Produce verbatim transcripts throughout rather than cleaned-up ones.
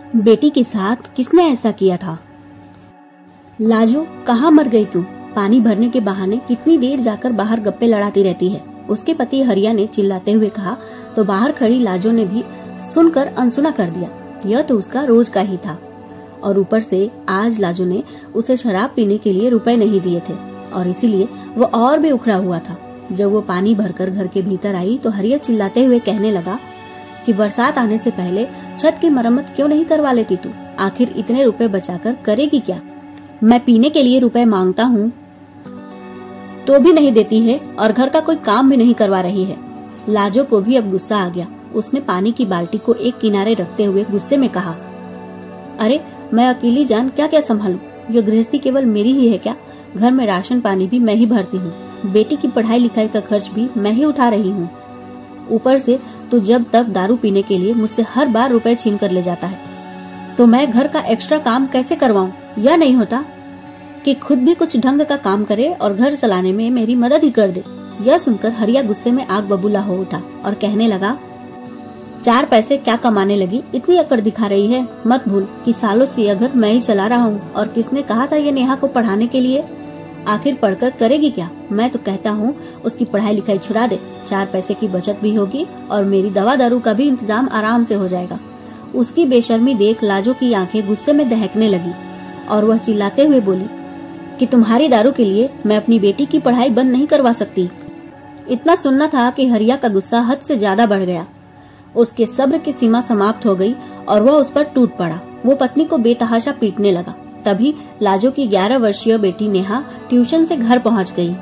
बेटी के साथ किसने ऐसा किया था? लाजो, कहाँ मर गई तू? पानी भरने के बहाने कितनी देर जाकर बाहर गप्पे लड़ाती रहती है, उसके पति हरिया ने चिल्लाते हुए कहा तो बाहर खड़ी लाजो ने भी सुनकर अनसुना कर दिया। यह तो उसका रोज का ही था और ऊपर से आज लाजो ने उसे शराब पीने के लिए रुपए नहीं दिए थे और इसीलिए वो और भी उखड़ा हुआ था। जब वो पानी भरकर घर के भीतर आई तो हरिया चिल्लाते हुए कहने लगा कि बरसात आने से पहले छत की मरम्मत क्यों नहीं करवा लेती तू? आखिर इतने रुपए बचाकर करेगी क्या? मैं पीने के लिए रुपए मांगता हूँ तो भी नहीं देती है और घर का कोई काम भी नहीं करवा रही है। लाजो को भी अब गुस्सा आ गया। उसने पानी की बाल्टी को एक किनारे रखते हुए गुस्से में कहा, अरे मैं अकेली जान क्या क्या संभालूं? ये गृहस्थी केवल मेरी ही है क्या? घर में राशन पानी भी मैं ही भरती हूँ, बेटी की पढ़ाई लिखाई का खर्च भी मैं ही उठा रही हूँ। ऊपर से तू जब तब दारू पीने के लिए मुझसे हर बार रुपए छीन कर ले जाता है, तो मैं घर का एक्स्ट्रा काम कैसे करवाऊं? या नहीं होता कि खुद भी कुछ ढंग का काम करे और घर चलाने में मेरी मदद ही कर दे। यह सुनकर हरिया गुस्से में आग बबूला हो उठा और कहने लगा, चार पैसे क्या कमाने लगी, इतनी अकड़ दिखा रही है? मत भूल कि सालों से यह घर मैं ही चला रहा हूँ और किसने कहा था ये नेहा को पढ़ाने के लिए? आखिर पढ़कर करेगी क्या? मैं तो कहता हूँ उसकी पढ़ाई लिखाई छुड़ा दे, चार पैसे की बचत भी होगी और मेरी दवा दारू का भी इंतजाम आराम से हो जाएगा। उसकी बेशर्मी देख लाजो की आंखें गुस्से में दहकने लगी और वह चिल्लाते हुए बोली कि तुम्हारी दारू के लिए मैं अपनी बेटी की पढ़ाई बंद नहीं करवा सकती। इतना सुनना था कि हरिया का गुस्सा हद से ज्यादा बढ़ गया। उसके सब्र की सीमा समाप्त हो गई और वह उस पर टूट पड़ा। वो पत्नी को बेतहाशा पीटने लगा। तभी लाजो की ग्यारह वर्षीय बेटी नेहा ट्यूशन से घर पहुंच गई।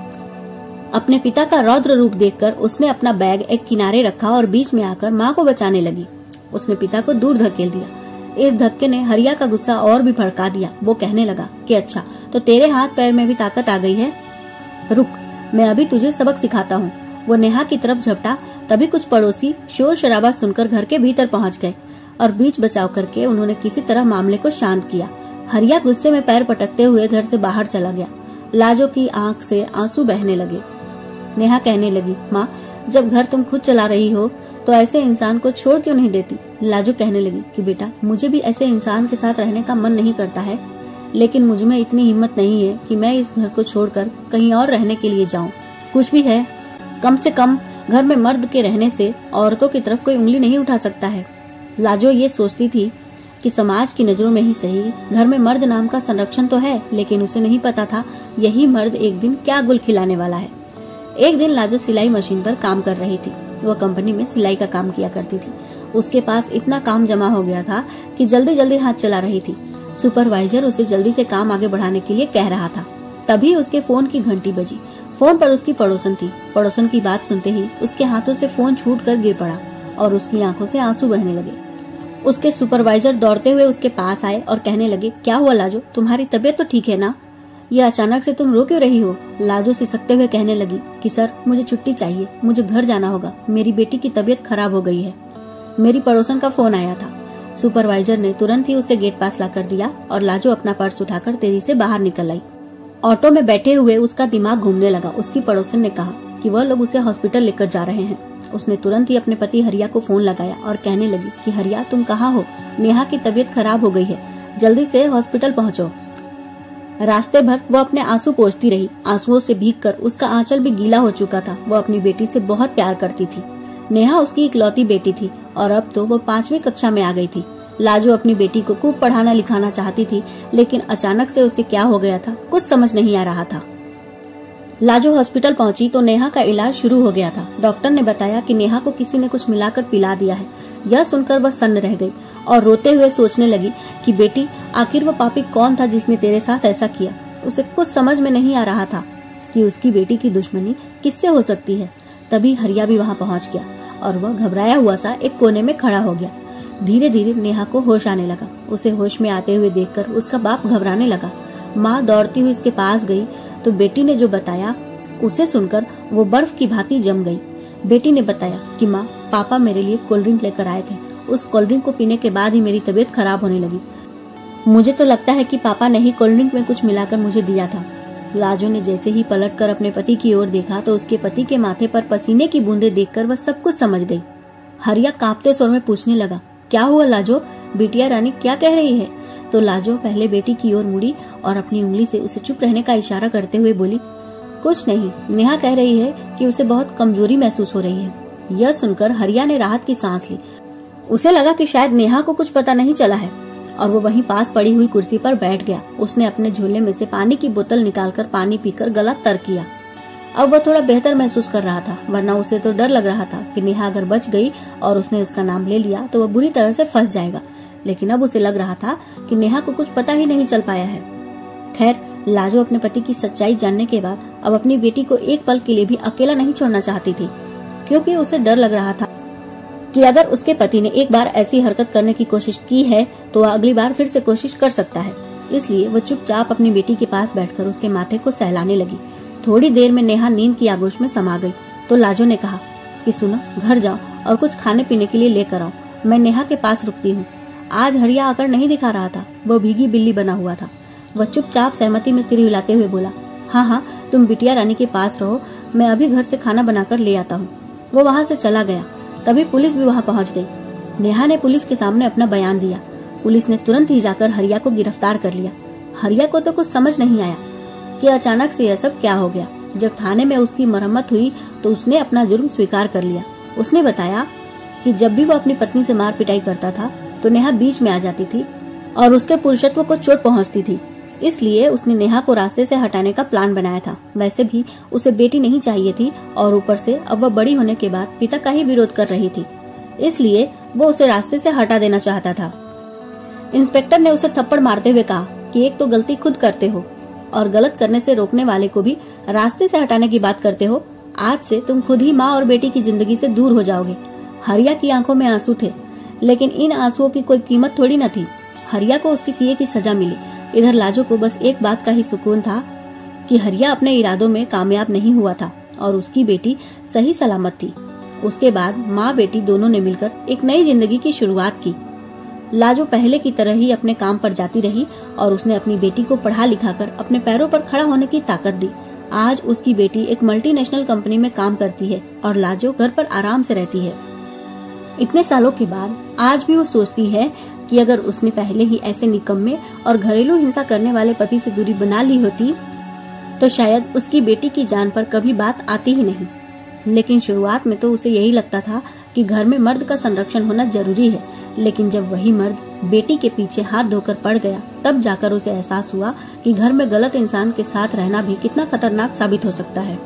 अपने पिता का रौद्र रूप देखकर उसने अपना बैग एक किनारे रखा और बीच में आकर माँ को बचाने लगी। उसने पिता को दूर धकेल दिया। इस धक्के ने हरिया का गुस्सा और भी भड़का दिया। वो कहने लगा कि अच्छा, तो तेरे हाथ पैर में भी ताकत आ गई है? रुक, मैं अभी तुझे सबक सिखाता हूँ। वो नेहा की तरफ झपटा। तभी कुछ पड़ोसी शोर शराबा सुनकर घर के भीतर पहुंच गए और बीच बचाव करके उन्होंने किसी तरह मामले को शांत किया। हरिया गुस्से में पैर पटकते हुए घर से बाहर चला गया। लाजो की आंख से आंसू बहने लगे। नेहा कहने लगी, माँ, जब घर तुम खुद चला रही हो तो ऐसे इंसान को छोड़ क्यों नहीं देती? लाजो कहने लगी कि बेटा, मुझे भी ऐसे इंसान के साथ रहने का मन नहीं करता है, लेकिन मुझ में इतनी हिम्मत नहीं है कि मैं इस घर को छोड़कर कहीं और रहने के लिए जाऊं। कुछ भी है, कम से कम घर में मर्द के रहने से औरतों की तरफ कोई उंगली नहीं उठा सकता है। लाजो ये सोचती थी कि समाज की नजरों में ही सही, घर में मर्द नाम का संरक्षण तो है, लेकिन उसे नहीं पता था यही मर्द एक दिन क्या गुल खिलाने वाला है। एक दिन लाजो सिलाई मशीन पर काम कर रही थी। वह कंपनी में सिलाई का काम किया करती थी। उसके पास इतना काम जमा हो गया था कि जल्दी जल्दी हाथ चला रही थी। सुपरवाइजर उसे जल्दी से काम आगे बढ़ाने के लिए कह रहा था। तभी उसके फोन की घंटी बजी। फोन पर उसकी पड़ोसन थी। पड़ोसन की बात सुनते ही उसके हाथों से फोन छूट कर गिर पड़ा और उसकी आंखों से आंसू बहने लगे। उसके सुपरवाइजर दौड़ते हुए उसके पास आए और कहने लगे, क्या हुआ लाजो, तुम्हारी तबीयत तो ठीक है ना? ये अचानक से तुम रो क्यों रही हो? लाजो सिसकते हुए कहने लगी कि सर, मुझे छुट्टी चाहिए, मुझे घर जाना होगा, मेरी बेटी की तबीयत खराब हो गई है। मेरी पड़ोसन का फोन आया था। सुपरवाइजर ने तुरंत ही उसे गेट पास ला कर दिया और लाजो अपना पर्स उठाकर तेजी से बाहर निकल आई। ऑटो में बैठे हुए उसका दिमाग घूमने लगा। उसकी पड़ोसन ने कहा कि वह लोग उसे हॉस्पिटल लेकर जा रहे हैं। उसने तुरंत ही अपने पति हरिया को फोन लगाया और कहने लगी कि हरिया, तुम कहाँ हो? नेहा की तबीयत खराब हो गई है, जल्दी से हॉस्पिटल पहुँचो। रास्ते भर वो अपने आंसू पोंछती रही। आंसुओं से भीगकर उसका आंचल भी गीला हो चुका था। वो अपनी बेटी से बहुत प्यार करती थी। नेहा उसकी इकलौती बेटी थी और अब तो वो पांचवी कक्षा में आ गई थी। लाजो अपनी बेटी को खूब पढ़ाना लिखाना चाहती थी, लेकिन अचानक से उसे क्या हो गया था, कुछ समझ नहीं आ रहा था। लाजो हॉस्पिटल पहुंची तो नेहा का इलाज शुरू हो गया था। डॉक्टर ने बताया कि नेहा को किसी ने कुछ मिलाकर पिला दिया है। यह सुनकर वह सन्न रह गई और रोते हुए सोचने लगी कि बेटी, आखिर वो पापी कौन था जिसने तेरे साथ ऐसा किया? उसे कुछ समझ में नहीं आ रहा था कि उसकी बेटी की दुश्मनी किससे हो सकती है। तभी हरिया भी वहाँ पहुँच गया और वह घबराया हुआ सा एक कोने में खड़ा हो गया। धीरे धीरे नेहा को होश आने लगा। उसे होश में आते हुए देखकर उसका बाप घबराने लगा। माँ दौड़ती हुई उसके पास गई तो बेटी ने जो बताया उसे सुनकर वो बर्फ की भांति जम गई। बेटी ने बताया कि माँ, पापा मेरे लिए कोल्ड ड्रिंक लेकर आए थे। उस कोल्ड ड्रिंक को पीने के बाद ही मेरी तबीयत खराब होने लगी। मुझे तो लगता है कि पापा ने ही कोल्ड ड्रिंक में कुछ मिलाकर मुझे दिया था। लाजो ने जैसे ही पलटकर अपने पति की ओर देखा तो उसके पति के माथे पर पसीने की बूंदें देखकर वह सब कुछ समझ गई। हरिया कांपते स्वर में पूछने लगा, क्या हुआ लाजो, बिटिया रानी क्या कह रही है? तो लाजो पहले बेटी की ओर मुड़ी और अपनी उंगली से उसे चुप रहने का इशारा करते हुए बोली, कुछ नहीं, नेहा कह रही है कि उसे बहुत कमजोरी महसूस हो रही है। यह सुनकर हरिया ने राहत की सांस ली। उसे लगा कि शायद नेहा को कुछ पता नहीं चला है और वो वहीं पास पड़ी हुई कुर्सी पर बैठ गया। उसने अपने झोले में से पानी की बोतल निकालकर पानी पीकर गला तर किया। अब वह थोड़ा बेहतर महसूस कर रहा था, वरना उसे तो डर लग रहा था कि नेहा अगर बच गई और उसने उसका नाम ले लिया तो वह बुरी तरह से फंस जाएगा। लेकिन अब उसे लग रहा था कि नेहा को कुछ पता ही नहीं चल पाया है। खैर, लाजो अपने पति की सच्चाई जानने के बाद अब अपनी बेटी को एक पल के लिए भी अकेला नहीं छोड़ना चाहती थी, क्योंकि उसे डर लग रहा था कि अगर उसके पति ने एक बार ऐसी हरकत करने की कोशिश की है तो वह अगली बार फिर से कोशिश कर सकता है। इसलिए वह चुपचाप अपनी बेटी के पास बैठकर उसके माथे को सहलाने लगी। थोड़ी देर में नेहा नींद की आगोश में समा गई तो लाजो ने कहा कि सुनो, घर जाओ और कुछ खाने पीने के लिए लेकर आओ, मैं नेहा के पास रुकती हूँ। आज हरिया आकर नहीं दिखा रहा था, वो भीगी बिल्ली बना हुआ था। वह चुपचाप सहमति में सिर हिलाते हुए बोला, हाँ हाँ, तुम बिटिया रानी के पास रहो, मैं अभी घर से खाना बनाकर ले आता हूँ। वो वहाँ से चला गया। तभी पुलिस भी वहाँ पहुँच गई। नेहा ने पुलिस के सामने अपना बयान दिया। पुलिस ने तुरंत ही जाकर हरिया को गिरफ्तार कर लिया। हरिया को तो कुछ समझ नहीं आया कि अचानक से यह सब क्या हो गया। जब थाने में उसकी मरम्मत हुई तो उसने अपना जुर्म स्वीकार कर लिया। उसने बताया कि जब भी वो अपनी पत्नी से मार पिटाई करता था तो नेहा बीच में आ जाती थी और उसके पुरुषत्व को चोट पहुंचती थी। इसलिए उसने नेहा को रास्ते से हटाने का प्लान बनाया था। वैसे भी उसे बेटी नहीं चाहिए थी और ऊपर से अब वह बड़ी होने के बाद पिता का ही विरोध कर रही थी, इसलिए वो उसे रास्ते से हटा देना चाहता था। इंस्पेक्टर ने उसे थप्पड़ मारते हुए कहा कि एक तो गलती खुद करते हो और गलत करने से रोकने वाले को भी रास्ते से हटाने की बात करते हो। आज से तुम खुद ही माँ और बेटी की जिंदगी से दूर हो जाओगे। हरिया की आंखों में आंसू थे, लेकिन इन आंसुओं की कोई कीमत थोड़ी न थी। हरिया को उसके किए की सजा मिली। इधर लाजो को बस एक बात का ही सुकून था कि हरिया अपने इरादों में कामयाब नहीं हुआ था और उसकी बेटी सही सलामत थी। उसके बाद माँ बेटी दोनों ने मिलकर एक नई जिंदगी की शुरुआत की। लाजो पहले की तरह ही अपने काम पर जाती रही और उसने अपनी बेटी को पढ़ा लिखा कर अपने पैरों पर खड़ा होने की ताकत दी। आज उसकी बेटी एक मल्टीनेशनल कंपनी में काम करती है और लाजो घर पर आराम से रहती है। इतने सालों के बाद आज भी वो सोचती है कि अगर उसने पहले ही ऐसे निकम्मे और घरेलू हिंसा करने वाले पति से दूरी बना ली होती तो शायद उसकी बेटी की जान पर कभी बात आती ही नहीं। लेकिन शुरुआत में तो उसे यही लगता था कि घर में मर्द का संरक्षण होना जरूरी है, लेकिन जब वही मर्द बेटी के पीछे हाथ धोकर पड़ गया तब जाकर उसे एहसास हुआ कि घर में गलत इंसान के साथ रहना भी कितना खतरनाक साबित हो सकता है।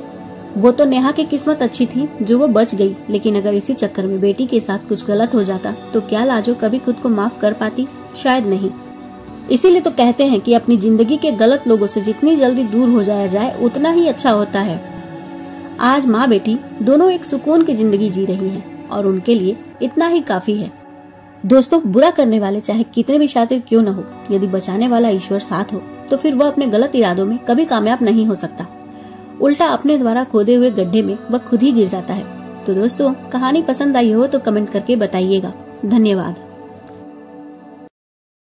वो तो नेहा की किस्मत अच्छी थी जो वो बच गई, लेकिन अगर इसी चक्कर में बेटी के साथ कुछ गलत हो जाता तो क्या लाजो कभी खुद को माफ कर पाती? शायद नहीं। इसीलिए तो कहते हैं कि अपनी जिंदगी के गलत लोगों से जितनी जल्दी दूर हो जाया जाए उतना ही अच्छा होता है। आज माँ बेटी दोनों एक सुकून की जिंदगी जी रही हैं और उनके लिए इतना ही काफी है। दोस्तों, बुरा करने वाले चाहे कितने भी शातिर क्यों न हो, यदि बचाने वाला ईश्वर साथ हो तो फिर वह अपने गलत इरादों में कभी कामयाब नहीं हो सकता। उल्टा अपने द्वारा खोदे हुए गड्ढे में वह खुद ही गिर जाता है। तो दोस्तों, कहानी पसंद आई हो तो कमेंट करके बताइएगा। धन्यवाद।